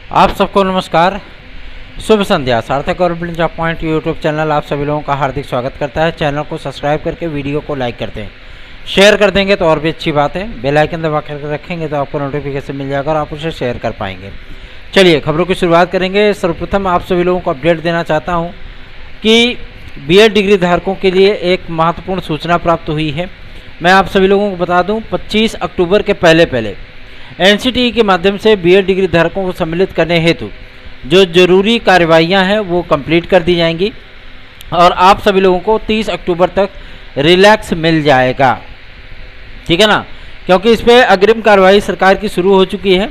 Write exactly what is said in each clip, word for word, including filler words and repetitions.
आप सबको नमस्कार, शुभ संध्या। Sarthak government job point YouTube channel आप सभी लोगों का हार्दिक स्वागत करता है। चैनल को सब्सक्राइब करके वीडियो को लाइक करते हैं, शेयर कर देंगे तो और भी अच्छी बात है। बेल आइकन दबा कर रखेंगे तो आपको नोटिफिकेशन मिल जाएगा और आप उसे शेयर कर पाएंगे। चलिए खबरों की शुरुआत करेंगे। सर्वप्रथम आप सभी लोगों को अपडेट देना चाहता हूँ कि बीएड डिग्री धारकों के लिए एक महत्वपूर्ण सूचना प्राप्त हुई है। मैं आप सभी लोगों को बता दूँ, पच्चीस अक्टूबर के पहले पहले एनसीटीई के माध्यम से बीएड डिग्री धारकों को सम्मिलित करने हेतु जो जरूरी कार्रवाइयां हैं वो कंप्लीट कर दी जाएंगी और आप सभी लोगों को तीस अक्टूबर तक रिलैक्स मिल जाएगा, ठीक है ना। क्योंकि इस पर अग्रिम कार्रवाई सरकार की शुरू हो चुकी है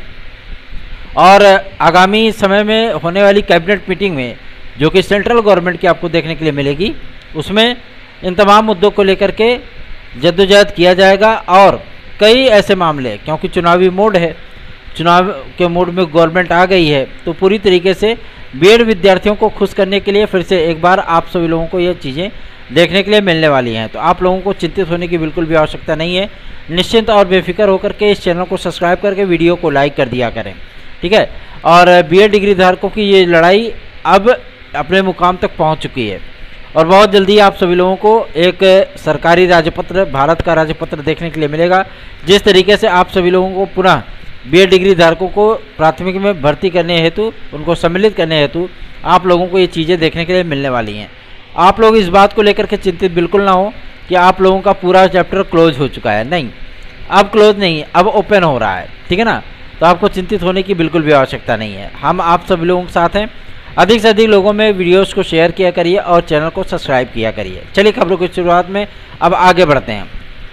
और आगामी समय में होने वाली कैबिनेट मीटिंग में जो कि सेंट्रल गवर्नमेंट की आपको देखने के लिए मिलेगी, उसमें इन तमाम मुद्दों को लेकर के जद्दोजहद किया जाएगा। और कई ऐसे मामले, क्योंकि चुनावी मोड है, चुनाव के मोड में गवर्नमेंट आ गई है, तो पूरी तरीके से बीएड विद्यार्थियों को खुश करने के लिए फिर से एक बार आप सभी लोगों को ये चीज़ें देखने के लिए मिलने वाली हैं। तो आप लोगों को चिंतित होने की बिल्कुल भी आवश्यकता नहीं है। निश्चिंत और बेफिक्र होकर के इस चैनल को सब्सक्राइब करके वीडियो को लाइक कर दिया करें, ठीक है। और बीएड डिग्री धारकों की ये लड़ाई अब अपने मुकाम तक पहुँच चुकी है और बहुत जल्दी आप सभी लोगों को एक सरकारी राजपत्र, भारत का राजपत्र देखने के लिए मिलेगा, जिस तरीके से आप सभी लोगों को पुनः बीएड डिग्री धारकों को प्राथमिक में भर्ती करने हेतु, उनको सम्मिलित करने हेतु आप लोगों को ये चीज़ें देखने के लिए मिलने वाली हैं। आप लोग इस बात को लेकर के चिंतित बिल्कुल ना हो कि आप लोगों का पूरा चैप्टर क्लोज हो चुका है। नहीं, अब क्लोज नहीं, अब ओपन हो रहा है, ठीक है ना। तो आपको चिंतित होने की बिल्कुल भी आवश्यकता नहीं है। हम आप सभी लोगों के साथ हैं। अधिक से अधिक लोगों में वीडियोस को शेयर किया करिए और चैनल को सब्सक्राइब किया करिए। चलिए खबरों की शुरुआत में अब आगे बढ़ते हैं।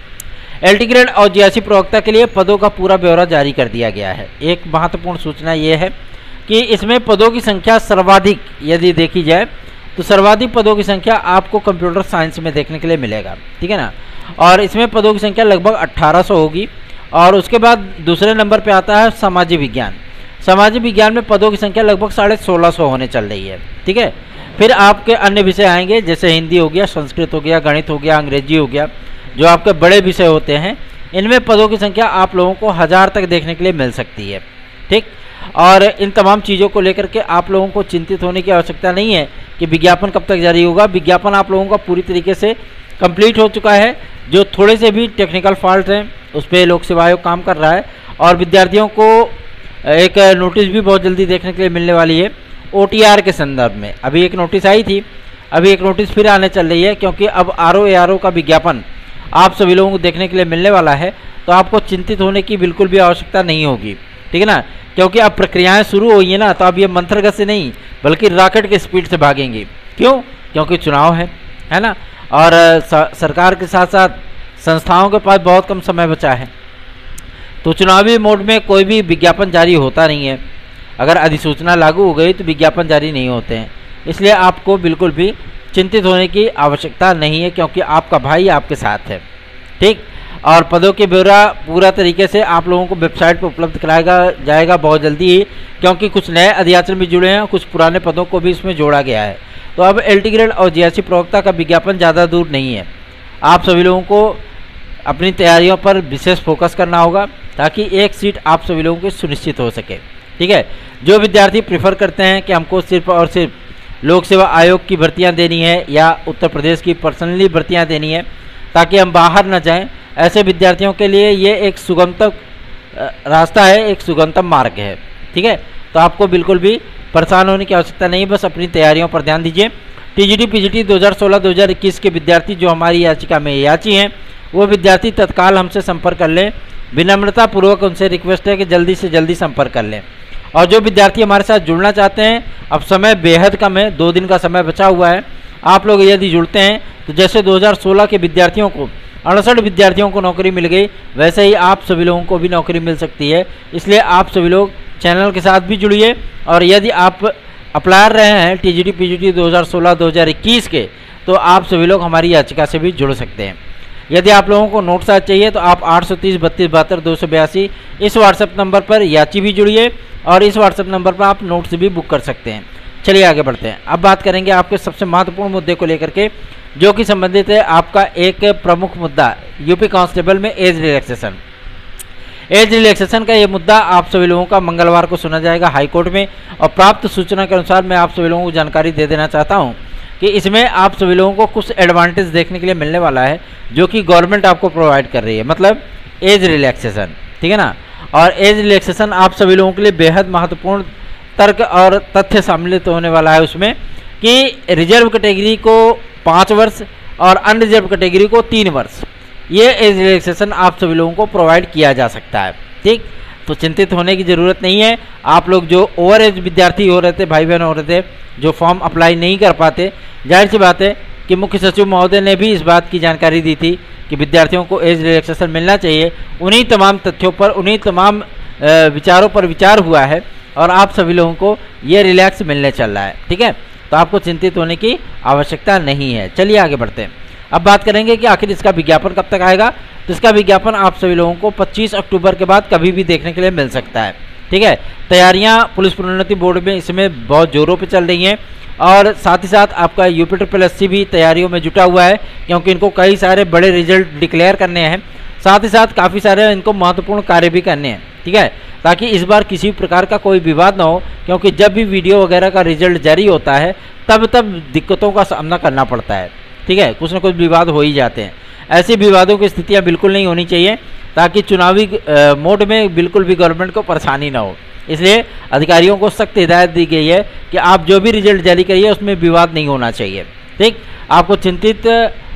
एलटी ग्रेड और जीआईसी प्रवक्ता के लिए पदों का पूरा ब्यौरा जारी कर दिया गया है। एक महत्वपूर्ण सूचना ये है कि इसमें पदों की संख्या सर्वाधिक यदि देखी जाए तो सर्वाधिक पदों की संख्या आपको कंप्यूटर साइंस में देखने के लिए मिलेगा, ठीक है ना। और इसमें पदों की संख्या लगभग अट्ठारह सौ होगी। और उसके बाद दूसरे नंबर पर आता है सामाजिक विज्ञान। सामाजिक विज्ञान में पदों की संख्या लगभग साढ़े सोलह सौ होने चल रही है, ठीक है। फिर आपके अन्य विषय आएंगे, जैसे हिंदी हो गया, संस्कृत हो गया, गणित हो गया, अंग्रेजी हो गया, जो आपके बड़े विषय होते हैं। इनमें पदों की संख्या आप लोगों को हज़ार तक देखने के लिए मिल सकती है, ठीक। और इन तमाम चीज़ों को लेकर के आप लोगों को चिंतित होने की आवश्यकता नहीं है कि विज्ञापन कब तक जारी होगा। विज्ञापन आप लोगों का पूरी तरीके से कंप्लीट हो चुका है। जो थोड़े से भी टेक्निकल फॉल्ट हैं उस पर लोक सेवा आयोग काम कर रहा है और विद्यार्थियों को एक नोटिस भी बहुत जल्दी देखने के लिए मिलने वाली है ओटीआर के संदर्भ में। अभी एक नोटिस आई थी, अभी एक नोटिस फिर आने चल रही है, क्योंकि अब आरओ एआरओ का विज्ञापन आप सभी लोगों को देखने के लिए मिलने वाला है। तो आपको चिंतित होने की बिल्कुल भी आवश्यकता नहीं होगी, ठीक है ना। क्योंकि अब प्रक्रियाएं शुरू हुई हैं ना, तो अब ये मंथरगत से नहीं बल्कि रॉकेट की स्पीड से भागेंगी। क्यों? क्योंकि चुनाव है, है ना। और सरकार के साथ साथ संस्थाओं के पास बहुत कम समय बचा है, तो चुनावी मोड में कोई भी विज्ञापन जारी होता नहीं है। अगर अधिसूचना लागू हो गई तो विज्ञापन जारी नहीं होते हैं। इसलिए आपको बिल्कुल भी चिंतित होने की आवश्यकता नहीं है, क्योंकि आपका भाई आपके साथ है, ठीक। और पदों के ब्यौरा पूरा तरीके से आप लोगों को वेबसाइट पर उपलब्ध कराया जाएगा बहुत जल्दी ही, क्योंकि कुछ नए अध्याचन भी जुड़े हैं, कुछ पुराने पदों को भी इसमें जोड़ा गया है। तो अब एलटी ग्रेड और जीआईसी प्रवक्ता का विज्ञापन ज़्यादा दूर नहीं है। आप सभी लोगों को अपनी तैयारियों पर विशेष फोकस करना होगा ताकि एक सीट आप सभी लोगों की सुनिश्चित हो सके, ठीक है। जो विद्यार्थी प्रेफर करते हैं कि हमको सिर्फ और सिर्फ लोक सेवा आयोग की भर्तियां देनी है या उत्तर प्रदेश की पर्सनली भर्तियां देनी है ताकि हम बाहर न जाएं, ऐसे विद्यार्थियों के लिए ये एक सुगमतम रास्ता है, एक सुगमतम मार्ग है, ठीक है। तो आपको बिल्कुल भी परेशान होने की आवश्यकता नहीं, बस अपनी तैयारियों पर ध्यान दीजिए। टीजीटी पीजीटी दो हज़ार सोलह दो हज़ार इक्कीस के विद्यार्थी जो हमारी याचिका में याची हैं, वो विद्यार्थी तत्काल हमसे संपर्क कर लें। विनम्रता पूर्वक उनसे रिक्वेस्ट है कि जल्दी से जल्दी संपर्क कर लें। और जो विद्यार्थी हमारे साथ जुड़ना चाहते हैं, अब समय बेहद कम है, दो दिन का समय बचा हुआ है। आप लोग यदि जुड़ते हैं तो जैसे दो हज़ार सोलह के विद्यार्थियों को अड़सठ विद्यार्थियों को नौकरी मिल गई, वैसे ही आप सभी लोगों को भी नौकरी मिल सकती है। इसलिए आप सभी लोग चैनल के साथ भी जुड़िए। और यदि आप अप्लाई रहे हैं टीजीटी पीजीटी दो हज़ार सोलह दो हज़ार इक्कीस के, तो आप सभी लोग हमारी याचिका से भी जुड़ सकते हैं। यदि आप लोगों को नोट्स आज चाहिए तो आप आठ सौ तीस बत्तीस बहत्तर दो सौ बयासी इस व्हाट्सएप नंबर पर याची भी जुड़िए और इस व्हाट्सएप नंबर पर आप नोट्स भी बुक कर सकते हैं। चलिए आगे बढ़ते हैं। अब बात करेंगे आपके सबसे महत्वपूर्ण मुद्दे को लेकर के, जो कि संबंधित है आपका एक प्रमुख मुद्दा यूपी कांस्टेबल में एज रिलैक्सेशन। एज रिलैक्सेशन का ये मुद्दा आप सभी लोगों का मंगलवार को सुना जाएगा हाई कोर्ट में, और प्राप्त सूचना के अनुसार मैं आप सभी लोगों को जानकारी दे देना चाहता हूं कि इसमें आप सभी लोगों को कुछ एडवांटेज देखने के लिए मिलने वाला है जो कि गवर्नमेंट आपको प्रोवाइड कर रही है, मतलब एज रिलैक्सेशन, ठीक है ना। और एज रिलैक्सेशन आप सभी लोगों के लिए बेहद महत्वपूर्ण तर्क और तथ्य सम्मिलित होने वाला है उसमें, कि रिजर्व कैटेगरी को पाँच वर्ष और अनरिजर्व कैटेगरी को तीन वर्ष ये एज रिलैक्सेशन आप सभी लोगों को प्रोवाइड किया जा सकता है, ठीक। तो चिंतित होने की ज़रूरत नहीं है। आप लोग जो ओवर एज विद्यार्थी हो रहे थे, भाई बहन हो रहे थे, जो फॉर्म अप्लाई नहीं कर पाते, जाहिर सी बात है कि मुख्य सचिव महोदय ने भी इस बात की जानकारी दी थी कि विद्यार्थियों को एज रिलैक्सेशन मिलना चाहिए। उन्हीं तमाम तथ्यों पर, उन्हीं तमाम विचारों पर विचार हुआ है और आप सभी लोगों को ये रिलैक्स मिलने चल रहा है, ठीक है। तो आपको चिंतित होने की आवश्यकता नहीं है। चलिए आगे बढ़ते हैं। अब बात करेंगे कि आखिर इसका विज्ञापन कब तक आएगा। तो इसका विज्ञापन आप सभी लोगों को पच्चीस अक्टूबर के बाद कभी भी देखने के लिए मिल सकता है, ठीक है। तैयारियां पुलिस प्रोन्नति बोर्ड में इसमें बहुत जोरों पे चल रही हैं, और साथ ही साथ आपका यूपी ट्रिपल एस सी भी तैयारियों में जुटा हुआ है, क्योंकि इनको कई सारे बड़े रिजल्ट डिक्लेयर करने हैं। साथ ही साथ काफ़ी सारे इनको महत्वपूर्ण कार्य भी करने हैं, ठीक है, ताकि इस बार किसी प्रकार का कोई विवाद ना हो, क्योंकि जब भी वीडियो वगैरह का रिजल्ट जारी होता है तब तब दिक्कतों का सामना करना पड़ता है, ठीक है। कुछ ना कुछ विवाद हो ही जाते हैं। ऐसे विवादों की स्थितियां बिल्कुल नहीं होनी चाहिए, ताकि चुनावी मोड में बिल्कुल भी गवर्नमेंट को परेशानी ना हो। इसलिए अधिकारियों को सख्त हिदायत दी गई है कि आप जो भी रिजल्ट जारी करिए उसमें विवाद नहीं होना चाहिए, ठीक। आपको चिंतित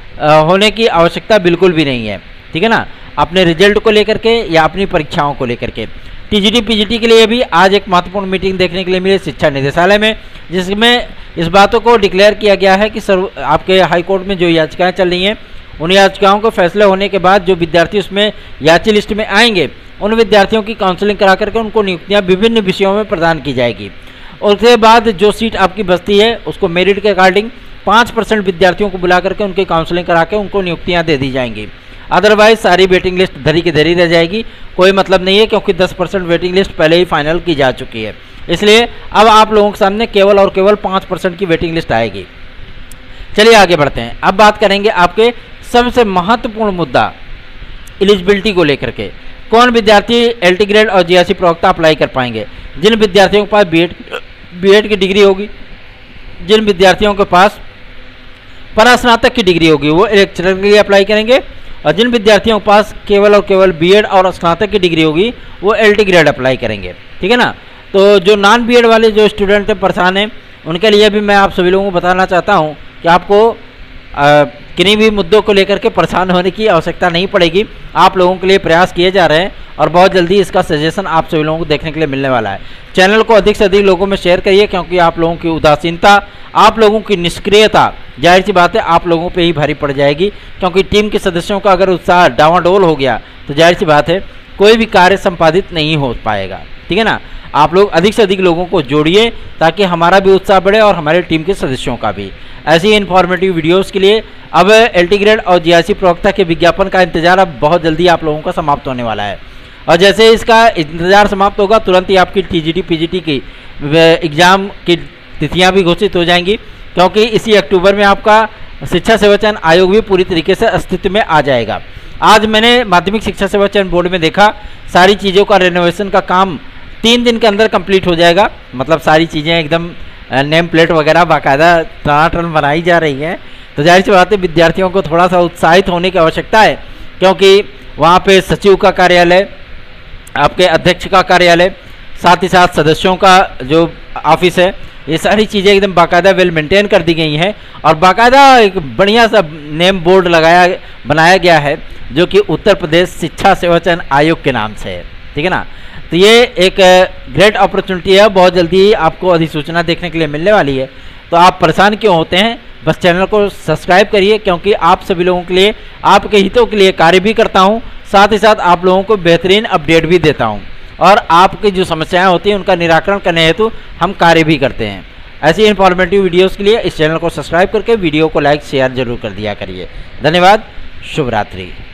होने की आवश्यकता बिल्कुल भी नहीं है, ठीक है ना, अपने रिजल्ट को लेकर के या अपनी परीक्षाओं को लेकर के। टीजीटी पीजीटी के लिए भी आज एक महत्वपूर्ण मीटिंग देखने के लिए मिली शिक्षा निदेशालय में, जिसमें इस बातों को डिक्लेयर किया गया है कि सर्व आपके हाई कोर्ट में जो याचिकाएं चल रही हैं, उन याचिकाओं को फैसले होने के बाद जो विद्यार्थी उसमें याची लिस्ट में आएंगे, उन विद्यार्थियों की काउंसलिंग करा करके उनको नियुक्तियां विभिन्न विषयों में प्रदान की जाएगी। उसके बाद जो सीट आपकी बचती है उसको मेरिट के अकॉर्डिंग पाँच परसेंट विद्यार्थियों को बुला करके उनकी काउंसलिंग करा के उनको नियुक्तियाँ दे दी जाएंगी। अदरवाइज सारी वेटिंग लिस्ट धरी की धरी रह जाएगी, कोई मतलब नहीं है, क्योंकि दस परसेंट वेटिंग लिस्ट पहले ही फाइनल की जा चुकी है। इसलिए अब आप लोगों के सामने केवल और केवल पाँच परसेंट की वेटिंग लिस्ट आएगी। चलिए आगे बढ़ते हैं। अब बात करेंगे आपके सबसे महत्वपूर्ण मुद्दा एलिजिबिलिटी को लेकर के। कौन विद्यार्थी एलटी ग्रेड और जीआरसी प्रवक्ता अप्लाई कर पाएंगे? जिन विद्यार्थियों के पास बीएड बीएड की डिग्री होगी, जिन विद्यार्थियों के पास परास्नातक की डिग्री होगी वो लेक्चरर के लिए अप्लाई करेंगे, और जिन विद्यार्थियों के पास केवल और केवल बीएड और स्नातक की डिग्री होगी वो एलटी ग्रेड अप्लाई करेंगे, ठीक है ना। तो जो नॉन बीएड वाले जो स्टूडेंट परेशान हैं उनके लिए भी मैं आप सभी लोगों को बताना चाहता हूं कि आपको किन्हीं भी मुद्दों को लेकर के परेशान होने की आवश्यकता नहीं पड़ेगी। आप लोगों के लिए प्रयास किए जा रहे हैं और बहुत जल्दी इसका सजेशन आप सभी लोगों को देखने के लिए मिलने वाला है। चैनल को अधिक से अधिक लोगों में शेयर करिए, क्योंकि आप लोगों की उदासीनता, आप लोगों की निष्क्रियता जाहिर सी बात है आप लोगों पे ही भारी पड़ जाएगी, क्योंकि टीम के सदस्यों का अगर उत्साह डावाडोल हो गया तो जाहिर सी बात है कोई भी कार्य संपादित नहीं हो पाएगा, ठीक है ना। आप लोग अधिक से अधिक लोगों को जोड़िए ताकि हमारा भी उत्साह बढ़े और हमारे टीम के सदस्यों का भी। ऐसी इन्फॉर्मेटिव वीडियोस के लिए अब एलटी ग्रेड और जीआरसी प्रवक्ता के विज्ञापन का इंतजार अब बहुत जल्दी आप लोगों का समाप्त होने वाला है, और जैसे इसका इंतजार समाप्त होगा तुरंत ही आपकी टीजीटी पीजीटी की एग्ज़ाम की तिथियां भी घोषित हो जाएंगी, क्योंकि इसी अक्टूबर में आपका शिक्षा सेवा चयन आयोग भी पूरी तरीके से अस्तित्व में आ जाएगा। आज मैंने माध्यमिक शिक्षा सेवा चयन बोर्ड में देखा, सारी चीज़ों का रेनोवेशन का काम तीन दिन के अंदर कंप्लीट हो जाएगा। मतलब सारी चीज़ें एकदम नेम प्लेट वगैरह बाकायदा टनाटन बनाई जा रही हैं। तो जाहिर सी बात है विद्यार्थियों को थोड़ा सा उत्साहित होने की आवश्यकता है, क्योंकि वहाँ पे सचिव का कार्यालय, आपके अध्यक्ष का कार्यालय, साथ ही साथ सदस्यों का जो ऑफिस है, ये सारी चीज़ें एकदम बाकायदा वेल मेंटेन कर दी गई हैं, और बाकायदा एक बढ़िया सा नेम बोर्ड लगाया बनाया गया है जो कि उत्तर प्रदेश शिक्षा सेवा चयन आयोग के नाम से है, ठीक है ना। तो ये एक ग्रेट अपॉर्चुनिटी है, बहुत जल्दी आपको अधिसूचना देखने के लिए मिलने वाली है। तो आप परेशान क्यों होते हैं, बस चैनल को सब्सक्राइब करिए, क्योंकि आप सभी लोगों के लिए, आपके हितों के लिए कार्य भी करता हूं, साथ ही साथ आप लोगों को बेहतरीन अपडेट भी देता हूं, और आपकी जो समस्याएं होती हैं उनका निराकरण करने हेतु हम कार्य भी करते हैं। ऐसी इन्फॉर्मेटिव वीडियोज़ के लिए इस चैनल को सब्सक्राइब करके वीडियो को लाइक शेयर जरूर कर दिया करिए। धन्यवाद, शुभ रात्रि।